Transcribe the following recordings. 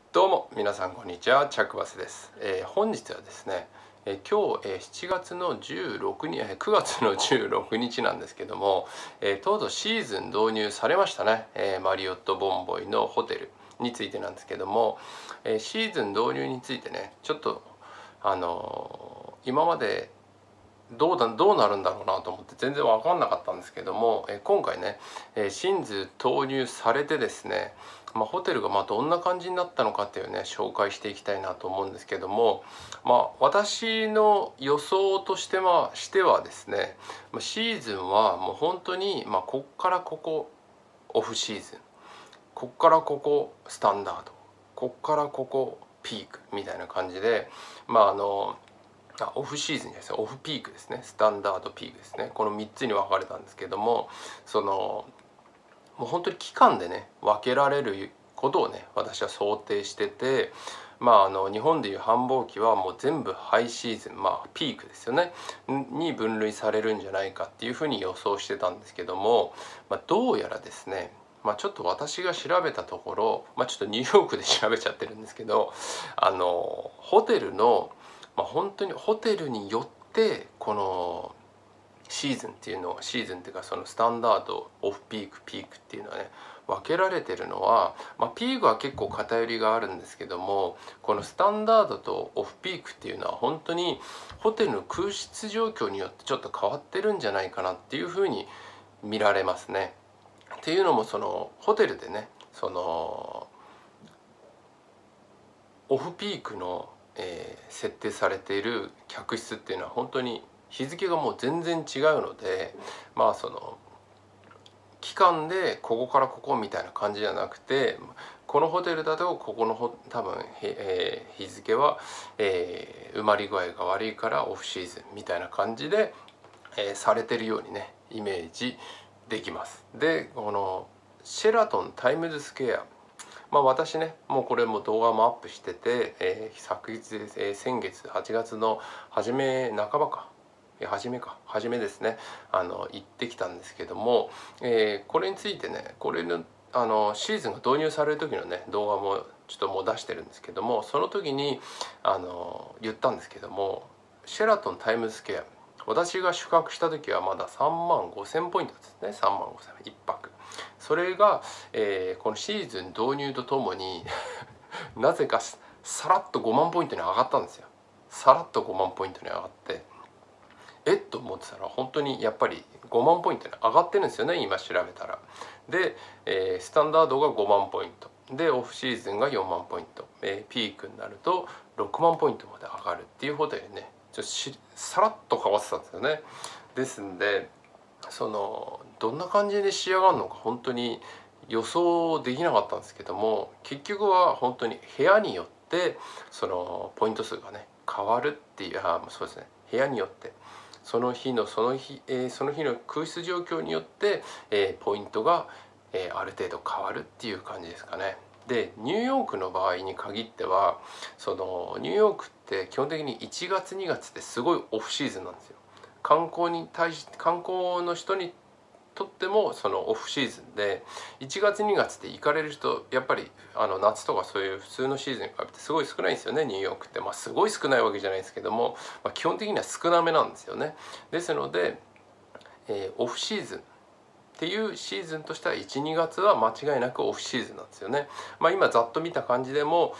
どうも皆さんこんにちは、チャックバスです。本日はですね、今日、7月の16日、9月の16日なんですけども、とうとうシーズン導入されましたね、マリオットボンボイのホテルについてなんですけども、シーズン導入についてね、ちょっと今までどうなるんだろうなと思って全然分かんなかったんですけども、今回ね、シンズ投入されてですね、ホテルがどんな感じになったのかっていうね紹介していきたいなと思うんですけども、私の予想としてはですね、シーズンはもう本当に、こっからここオフシーズン、こっからここスタンダード、こっからここピークみたいな感じで、オフシーズンですね、オフピークですね、スタンダードピークですね、この3つに分かれたんですけども、もう本当に期間でね分けられることをね私は想定してて、日本でいう繁忙期はもう全部ハイシーズン、ピークですよねに分類されるんじゃないかっていうふうに予想してたんですけども、どうやらですね、ちょっと私が調べたところ、ちょっとニューヨークで調べちゃってるんですけど、ホテルの本当にホテルによってこのシーズンっていうかそのスタンダード、オフピーク、ピークっていうのはね分けられてるのは、ピークは結構偏りがあるんですけども、このスタンダードとオフピークっていうのは本当にホテルの空室状況によってちょっと変わってるんじゃないかなっていうふうに見られますね。っていうのもそのホテルでねオフピークの、設定されている客室っていうのは本当に日付がもう全然違うので、期間でここからここみたいな感じじゃなくて、このホテルだとここの多分、日付は、埋まり具合が悪いからオフシーズンみたいな感じで、されてるようにねイメージできます。でこのシェラトンタイムズスクエア、私ねもうこれも動画もアップしてて、先月8月の初め半ばか初めですね行ってきたんですけども、これについてねこれのシーズンが導入される時のね動画もちょっともう出してるんですけども、その時に言ったんですけども、シェラトンタイムズスクエア、私が宿泊した時はまだ3万5,000ポイントですね。3万5,000 1泊。それが、このシーズン導入とともになぜかさらっと5万ポイントに上がったんですよ。さらっと5万ポイントに上がって、と思ってたら本当にやっぱり5万ポイントに上がってるんですよね、今調べたら。で、スタンダードが5万ポイントでオフシーズンが4万ポイント、ピークになると6万ポイントまで上がるっていうホテルねさらっと変わってたんですよね。ですんでどんな感じで仕上がるのか本当に予想できなかったんですけども、結局は本当に部屋によってそのポイント数がね変わるっていう、そうですね、部屋によってその日の空室状況によって、ポイントが、ある程度変わるっていう感じですかね。でニューヨークの場合に限ってはニューヨークって基本的に1月2月ってすごいオフシーズンなんですよ。観光の人にとってもそのオフシーズンで、1月2月って行かれる人やっぱり夏とかそういう普通のシーズンに比べてすごい少ないんですよね、ニューヨークって。すごい少ないわけじゃないですけども、基本的には少なめなんですよね。ですので、オフシーズンっていうシーズンとしては1、2月は間違いなくオフシーズンなんですよね。今ざっと見た感じでも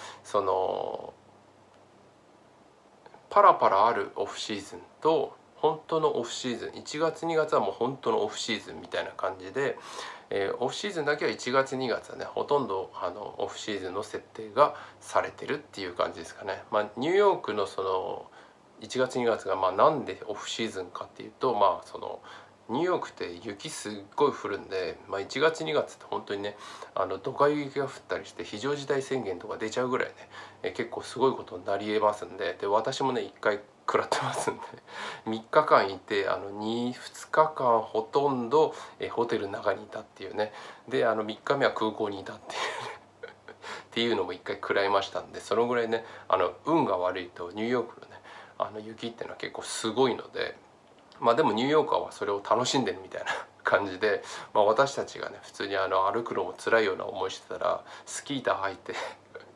パラパラあるオフシーズンと本当のオフシーズン、1月2月はもう本当のオフシーズンみたいな感じで、オフシーズンだけは1月2月はねほとんどオフシーズンの設定がされてるっていう感じですかね。ニューヨークの1月2月がなんでオフシーズンかっていうと、ニューヨークって雪すっごい降るんで、1月2月って本当にねドカ雪が降ったりして非常事態宣言とか出ちゃうぐらいね、結構すごいことになりえますんで、私もね1回食らってますんで3日間いて2日間ほとんどホテルの中にいたっていうね。で3日目は空港にいたっていうっていうのも1回食らいましたんで、そのぐらいね運が悪いとニューヨークのね雪っていうのは結構すごいので、でもニューヨーカーはそれを楽しんでるみたいな感じで、私たちがね普通に歩くのも辛いような思いしてたらスキー板履いて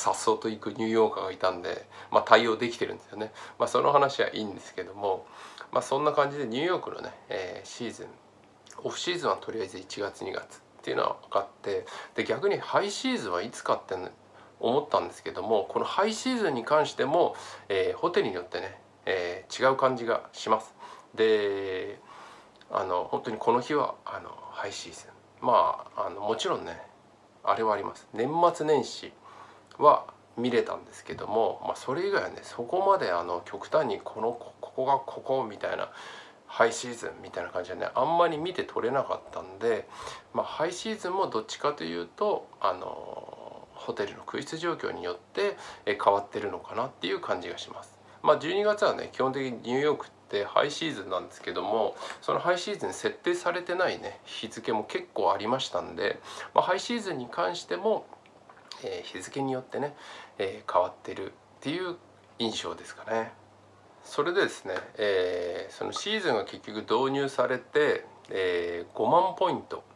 さっそうと行くニューヨーカーがいたんで、対応できてるんですよね。その話はいいんですけども、そんな感じでニューヨークのね、シーズン、オフシーズンはとりあえず1月2月っていうのは分かって、で逆にハイシーズンはいつかって思ったんですけども、このハイシーズンに関しても、ホテルによってね、違う感じがします。で本当にこの日はハイシーズン、もちろんねあれはあります。年末年始は見れたんですけども、それ以外はねそこまで極端にここがここみたいなハイシーズンみたいな感じでねあんまり見て取れなかったんで、ハイシーズンもどっちかというとホテルの空室状況によって変わってるのかなっていう感じがします。12月はね基本的にニューヨークってハイシーズンなんですけども、そのハイシーズン設定されてないね日付も結構ありましたんで、ハイシーズンに関しても、日付によってね、変わってるっていう印象ですかね。それでですね、そのシーズンが結局導入されて、5万ポイント、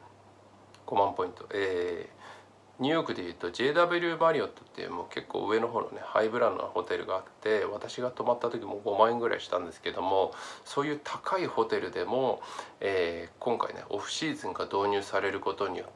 ニューヨークでいうと JW マリオットっていうもう結構上の方のねハイブランドなホテルがあって、私が泊まった時も5万円ぐらいしたんですけども、そういう高いホテルでも、今回ねオフシーズンが導入されることによって、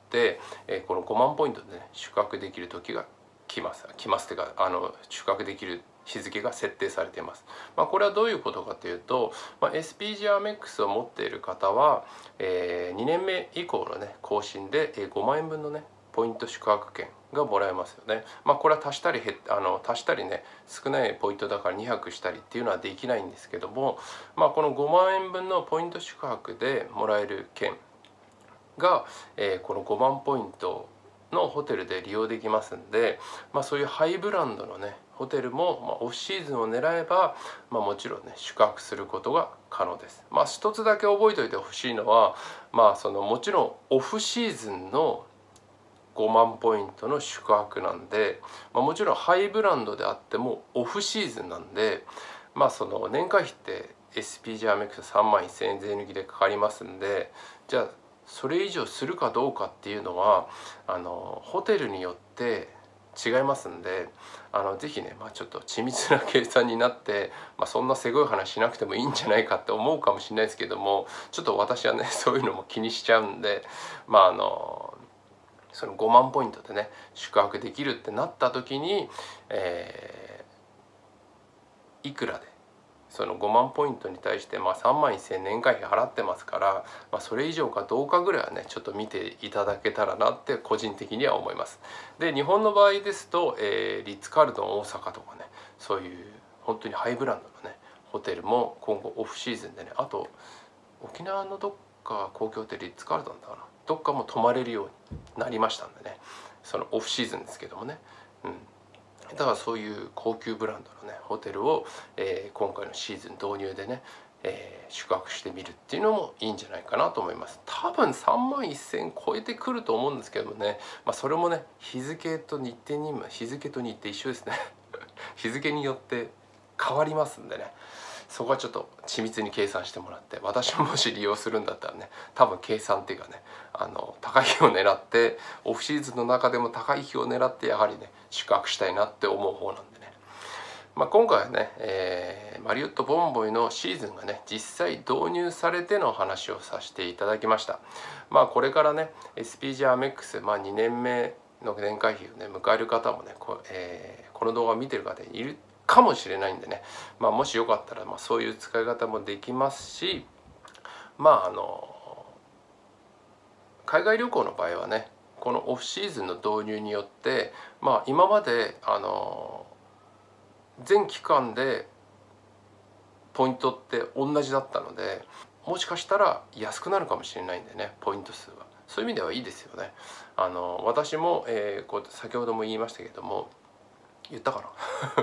この5万ポイントでね宿泊できる時が来ますっていうか宿泊できる日付が設定されています。これはどういうことかというと、SPG アメックスを持っている方は、2年目以降のね更新で5万円分のねポイント宿泊券がもらえますよね。これは足したりね少ないポイントだから2泊したりっていうのはできないんですけども、この5万円分のポイント宿泊でもらえる券が、この5万ポイントのホテルで利用できますんで、そういうハイブランドのねホテルも、オフシーズンを狙えば、もちろんね宿泊することが可能です。一つだけ覚えておいてほしいのは、もちろんオフシーズンの5万ポイントの宿泊なんで、もちろんハイブランドであってもオフシーズンなんで、その年会費って SPG アメックス3万1000円税抜きでかかりますんで、じゃあそれ以上するかどうかっていうのはホテルによって違いますんで、ぜひね、ちょっと緻密な計算になって、そんなせごい話しなくてもいいんじゃないかって思うかもしれないですけども、ちょっと私はねそういうのも気にしちゃうんで、その5万ポイントでね宿泊できるってなった時に、いくらでその5万ポイントに対して3万1000円年会費払ってますから、それ以上かどうかぐらいはねちょっと見ていただけたらなって個人的には思います。で日本の場合ですと、リッツ・カールトン大阪とかね、そういう本当にハイブランドのねホテルも今後オフシーズンでね、あと沖縄のどっか公共ホテルリッツ・カールトンだな、どっかも泊まれるようになりましたんでね、そのオフシーズンですけどもね、だからそういう高級ブランドのねホテルを、今回のシーズン導入でね、宿泊してみるっていうのもいいんじゃないかなと思います。多分3万1000超えてくると思うんですけどもね、それもね日付と日程一緒ですね日付によって変わりますんでね、そこはちょっと緻密に計算してもらって、私ももし利用するんだったらね多分計算っていうかね高い日を狙って、オフシーズンの中でも高い日を狙ってやはりね宿泊したいなって思う方なんでね、今回はね、マリオットボンボイのシーズンがね実際導入されての話をさせていただきました。これからね SPG アメックス、2年目の年会費をね迎える方もねこの動画を見てる方いるかもしれないんでね、もしよかったらそういう使い方もできますし、海外旅行の場合はねこのオフシーズンの導入によって、今まで全期間でポイントって同じだったので、もしかしたら安くなるかもしれないんでね、ポイント数はそういう意味ではいいですよね。私も、先ほども言いましたけども、言ったかな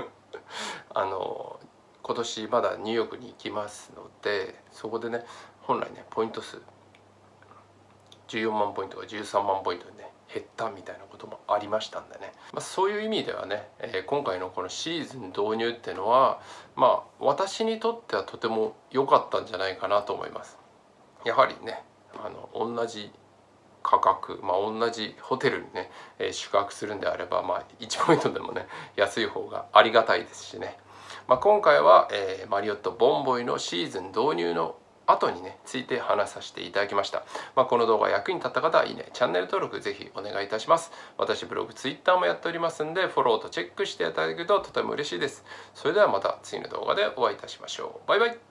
今年まだニューヨークに行きますので、そこでね本来ねポイント数14万ポイントが13万ポイントにね減ったみたいなこともありましたんでね、そういう意味ではね、今回のこのシーズン導入っていうのは私にとってはとても良かったんじゃないかなと思います。やはりね同じ価格、同じホテルにね、宿泊するんであれば、1ポイントでもね安い方がありがたいですしね。今回は、マリオットボンボイのシーズン導入の後にねついて話させていただきました。この動画役に立った方はいいね、チャンネル登録ぜひお願いいたします。私ブログ、ツイッターもやっておりますんで、フォローとチェックしていただけるととても嬉しいです。それではまた次の動画でお会いいたしましょう。バイバイ。